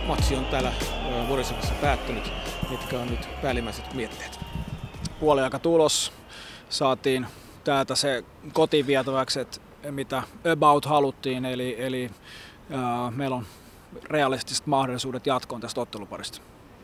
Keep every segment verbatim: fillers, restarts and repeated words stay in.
matsi on täällä Vuorisokassa päättynyt. Mitkä on nyt päällimmäiset mietteet? Puoliaika tulos. Saatiin täältä se kotiin vietäväksi, että mitä about haluttiin, eli, eli ää, meillä on realistiset mahdollisuudet jatkoon tästä otteluparista.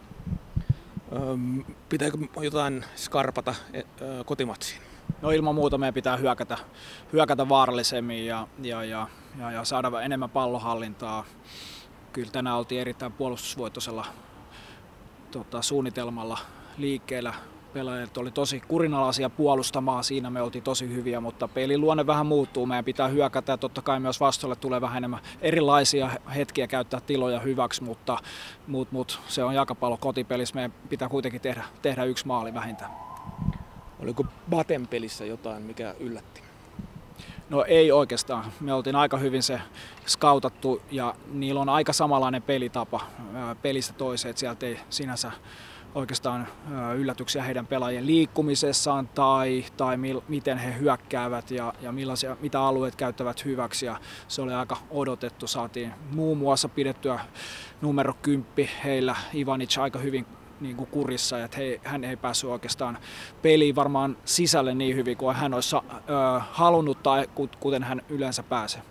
Öm, pitääkö jotain skarpata kotimatsiin? No ilman muuta meidän pitää hyökätä, hyökätä vaarallisemmin ja, ja, ja, ja, ja saada enemmän pallohallintaa. Kyllä tänään oltiin erittäin puolustusvoittoisella tota, suunnitelmalla liikkeellä. Pelaajat oli tosi kurinalaisia puolustamaan, siinä me oltiin tosi hyviä, mutta pelin luonne vähän muuttuu. Meidän pitää hyökätä ja totta kai myös vastuulle tulee vähän enemmän erilaisia hetkiä käyttää tiloja hyväksi, mutta mut, mut, se on jalkapallo kotipelissä. Meidän pitää kuitenkin tehdä, tehdä yksi maali vähintään. Oliko Baten pelissä jotain, mikä yllätti? No ei oikeastaan. Me oltiin aika hyvin se skautattu ja niillä on aika samanlainen pelitapa pelistä toiseen, että sieltä ei sinänsä oikeastaan yllätyksiä heidän pelaajien liikkumisessaan tai, tai mil, miten he hyökkäävät ja, ja millaisia, mitä alueet käyttävät hyväksi. Ja se oli aika odotettu. Saatiin muun muassa pidettyä numero kymppi heillä Ivanic aika hyvin niin kuin kurissa, että he, hän ei päässyt oikeastaan peliin varmaan sisälle niin hyvin kuin hän olisi ö, halunnut tai kuten hän yleensä pääsee.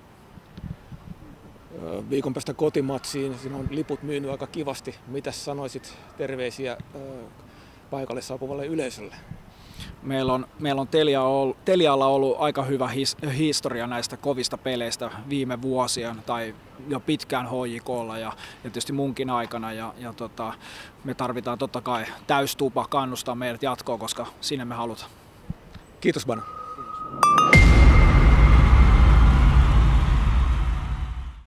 Viikon päästä kotimatsiin, siinä on liput myynyt aika kivasti. Mitä sanoisit terveisiä paikalle saapuvalle yleisölle? Meillä on, meillä on Telia ollut, Telialla ollut aika hyvä his, historia näistä kovista peleistä viime vuosien tai jo pitkään H J K:lla ja, ja tietysti munkin aikana. Ja, ja tota, me tarvitaan totta kai täystupa kannustaa meidät jatkoon, koska sinne me halutaan. Kiitos Bano.